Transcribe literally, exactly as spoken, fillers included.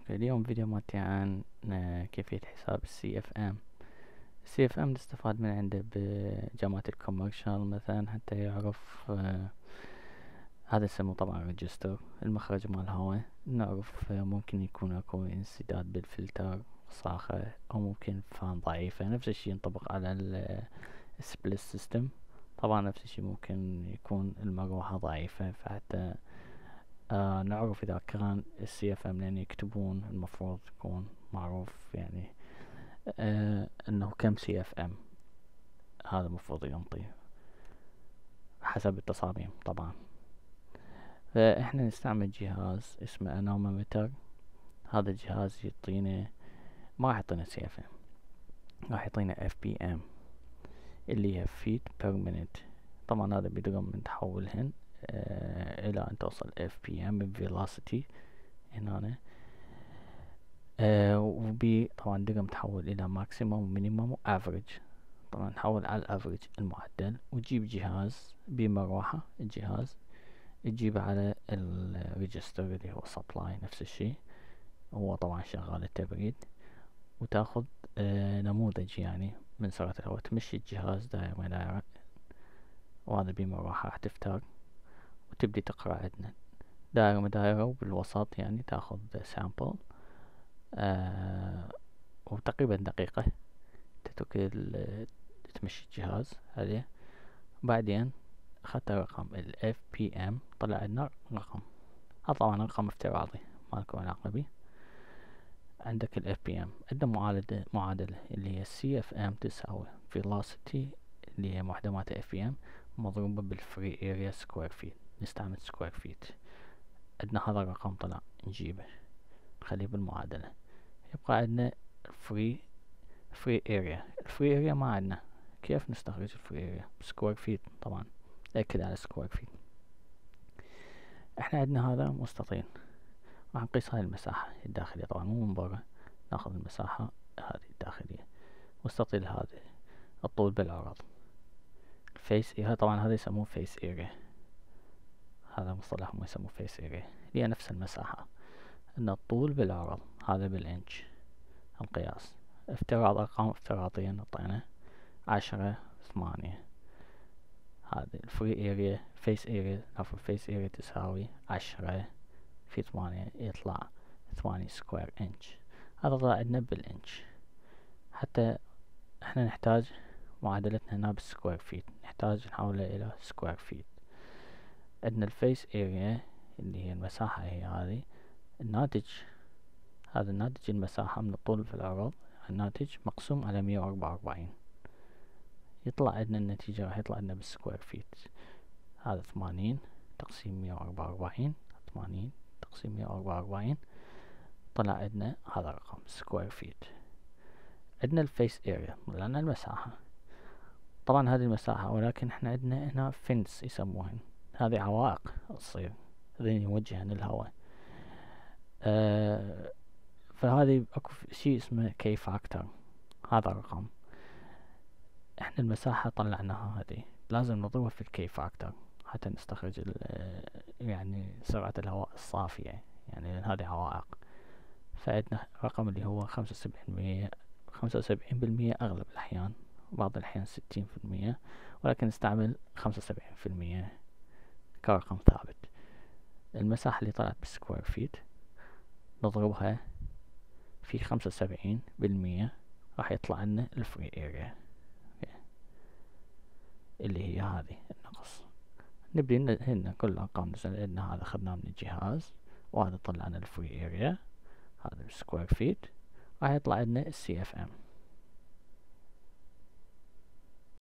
اليوم فيديو مالتي عن كيفية حساب السي اف ام. السي اف ام نستفاد من عنده بجامعة الكوميرشال مثلا حتى يعرف آه هذا يسموه طبعا ريجستر المخرج مال الهواء. نعرف آه ممكن يكون اكو انسداد بالفلتر صاخة او ممكن فان ضعيفة. نفس الشي ينطبق على السبليت سيستم. طبعا نفس الشي ممكن يكون المروحة ضعيفة، فحتى آه نعرف اذا كان السي اف ام لان يكتبون المفروض يكون معروف يعني آه انه كم سي اف ام هذا المفروض ينطي حسب التصاميم طبعا. فاحنا نستعمل جهاز اسمه anemometer. هذا الجهاز يعطينا ما راح يعطينا سي اف ام، راح يعطينا اف بي ام اللي هي feet per minute. طبعا هذا بدرهم نحولهن آه الى ان توصل اف بي ام velocity هنا آه وبي طبعا درهم تحول الى ماكسيموم مينيموم وافريج. طبعا نحول على الافريج المعدل وتجيب جهاز بمروحة. الجهاز تجيبه على الريجستر اللي هو سبلاي نفس الشي، هو طبعا شغال التبريد، وتاخذ آه نموذج يعني من سرعة الهواء، تمشي الجهاز دائرة ما دائرة، وهذا بمروحة راح تفتر وتبدي تقرأ عندنا دائرة ما دائرة، وبالوسط يعني تاخذ سامبل آه وتقريبا دقيقة تترك تمشي الجهاز عليه. بعدين اخذت رقم ال اف بي ام، طلع لنا رقم، هذا طبعا رقم افتراضي مالكم علاقة بيه. عندك ال اف بي ام عندنا معادلة معادلة اللي هي سي اف ام تساوي velocity اللي هي وحدة مالتها اف بي ام مضروبة بالفري اريا سكوير فيت. نستعمل سكوير فيت. عندنا هذا الرقم طلع نجيبه نخليه بالمعادلة. يبقى عندنا فري فري اريا. الفري اريا ما عندنا، كيف نستخرج الفري اريا؟ سكوير فيت طبعا، اكد على سكوير فيت. احنا عندنا هذا مستطيل، راح نقيس هاي المساحة الداخلية طبعا مو من برا، ناخذ المساحة هذه الداخلية. مستطيل هذا الطول بالعرض فيس اريا، طبعا هذا يسموه فيس اريا، هذا مصطلح ما يسموه فيس اريا، هي نفس المساحة ان الطول بالعرض هذا بالانش القياس. افتراض ارقام افتراضية نعطينا عشرة ثمانية. هذا الفري اريا فيس اريا عفوا فيس اريا تساوي عشرة في ثمانية يطلع ثمانية سكوير انش. هذا طلع عندنا بالانش. حتى احنا نحتاج معادلتنا هنا بالسكوير فيت، نحتاج نحولها الى سكوير فيت. عندنا الفيس اريا اللي هي المساحة هي هذه، الناتج هذا الناتج المساحة من الطول في العرض، الناتج مقسوم على مية واربعة واربعين، يطلع عندنا النتيجة راح يطلع عندنا بالسكوير فيت. هذا ثمانين تقسيم مية واربعة واربعين، ثمانين تقسيم مية واربعة واربعين، طلع عندنا هذا الرقم سكوير فيت. عندنا الفيس اريا لأن المساحة، طبعا هذه المساحة، ولكن احنا عندنا هنا فنس يسموهن، هذه عوائق تصير ذي يوجهن الهواء. آه فهذه اكو شيء اسمه كي فاكتور، هذا الرقم. احنا المساحة طلعناها هذه لازم نضربها في الكي فاكتور حتى نستخرج يعني سرعة الهواء الصافية، يعني هذه عوائق. فعندنا رقم اللي هو خمسة وسبعين بالمية، خمسة وسبعين بالمية اغلب الاحيان، بعض الاحيان ستين بالمية، ولكن نستعمل خمسة وسبعين بالمية كرقم ثابت. المساحة اللي طلعت بالسكوير فيت نضربها في خمسة وسبعين بالمية راح يطلع لنا الفري اريا اللي هي هذه النقص. نبدي هنا كل الارقام نزل عندنا، هذا اخذناه من الجهاز، وهذا طلع لنا الفري اريا هذا بالسكوير فيت، راح يطلع لنا السي اف ام.